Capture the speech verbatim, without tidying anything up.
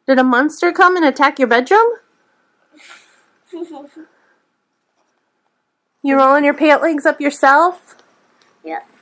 Did a monster come and attack your bedroom? You rolling your pant legs up yourself? Yeah.